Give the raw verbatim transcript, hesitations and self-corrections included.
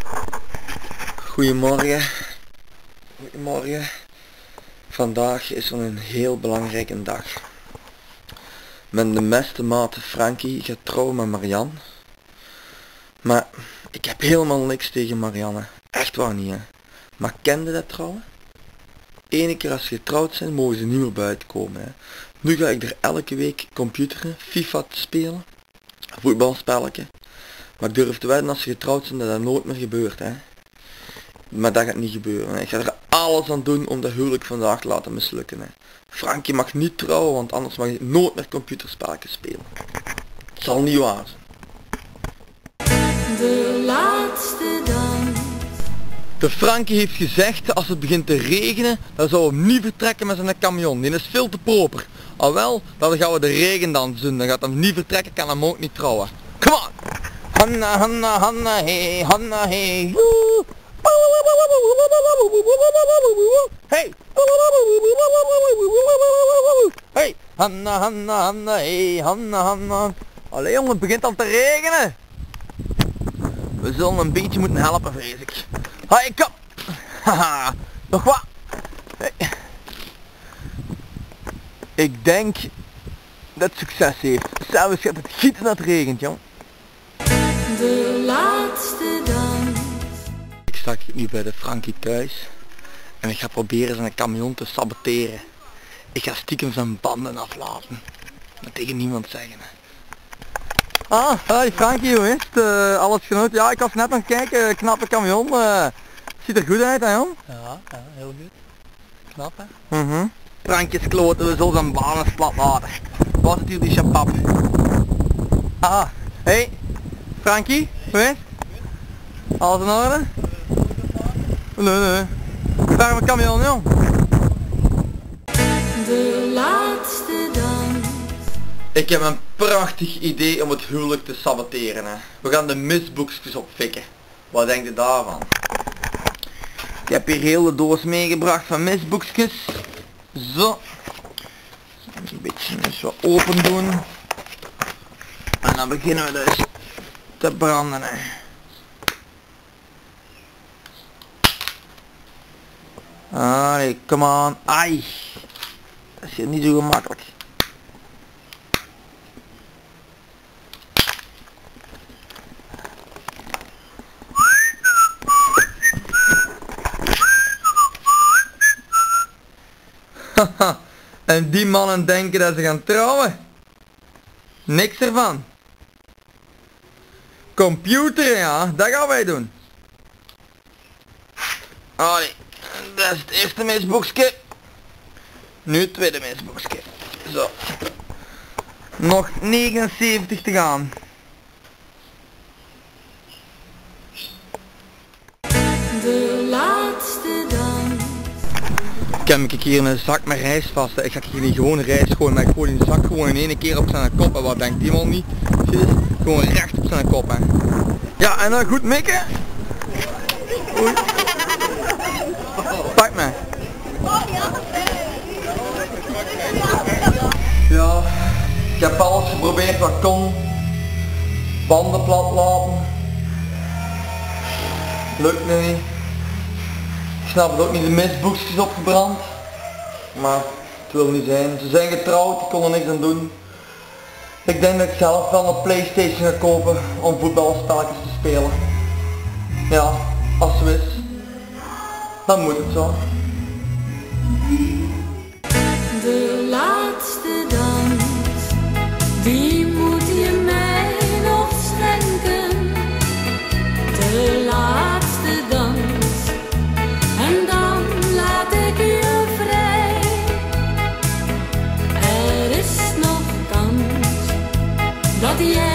Goedemorgen. Goedemorgen. Vandaag is er een heel belangrijke dag. Mijn beste maat Frankie gaat trouwen met Marianne. Maar ik heb helemaal niks tegen Marianne. Echt waar niet, hè. Maar kende dat trouwen? Ene keer als ze getrouwd zijn, mogen ze niet meer buiten komen, hè. Nu ga ik er elke week computeren, FIFA te spelen, voetbalspelletje. Maar ik durf te wedden als ze getrouwd zijn dat dat nooit meer gebeurt, hè. Maar dat gaat niet gebeuren, hè. Ik ga er alles aan doen om dat huwelijk vandaag te laten mislukken, hè. Frankie mag niet trouwen, want anders mag hij nooit meer computerspelletjes spelen. Het zal niet waar zijn. De laatste dans. De Frankie heeft gezegd, als het begint te regenen, dan zou hij niet vertrekken met zijn camion. Die is veel te proper. Al wel, dan gaan we de regendans doen. Dan gaat hij niet vertrekken, kan hem ook niet trouwen. Come on! Hanna, hanna, hanna, hey, hanna, hey. Woe. Hey! Hey! Hanna, hanna, hanna, hey, hanna, hanna. Allee jongen, het begint al te regenen. We zullen een beetje moeten helpen, vrees ik. Hoi, kom! Haha, nog wat? Hey. Ik denk dat het succes heeft. Zelfs gaat het gieten dat het regent, jong. De laatste dans. Ik sta nu bij de Frankie thuis. En ik ga proberen zijn camion te saboteren. Ik ga stiekem zijn banden aflaten. Maar tegen niemand zeggen, hè. Ah, hi Frankie, hoe is het? Uh, alles genoten? Ja, ik was net aan het kijken, knappe camion. Uh, ziet er goed uit, hè jong? Ja, ja, heel goed. Knap, hè? Mhm. Frankie is kloten, we zullen zijn banen plat laten. Wat is jullie chapap? Ah, hey Frankie, hoe is het? Alles in orde? Nee, nee. Daar mijn camion, jong. De laatste dans. Ik heb een prachtig idee om het huwelijk te saboteren, hè. We gaan de misboekjes opfikken. Wat denk je daarvan? Ik heb hier heel de doos meegebracht van misboekjes. Zo. Een beetje eens wat open doen. En dan beginnen we dus te branden, hè. Allee, come on. Ai. Dat is hier niet zo gemakkelijk. Haha, en die mannen denken dat ze gaan trouwen. Niks ervan. Computer, ja, dat gaan wij doen. Allee, dat is het eerste misboekje. Nu het tweede misboekje. Zo. Nog negenenzeventig te gaan. De laatste dans. Ik heb ik hier een zak met rijst vast. Ik ga hier niet gewoon rijst gooien, maar ik gooi die zak gewoon in één keer op zijn kop. En wat denkt die man niet? Zie je dit? Gewoon recht op zijn kop, hè. Ja, en dan goed mikken. Oei. Pak me. Ja, ik heb alles geprobeerd wat kon. Banden plat laten. Lukt nu niet. Ik snap het ook niet, de misboekjes opgebrand. Maar het wil niet zijn. Ze zijn getrouwd, ik kon er niks aan doen. Ik denk dat ik zelf wel een PlayStation ga kopen om voetbalspelletjes te spelen. Ja, als het zo is, dan moet het zo. De laatste dans, die moet je mij nog schenken. De laatste dans. En dan laat ik je vrij. Er is nog kans dat jij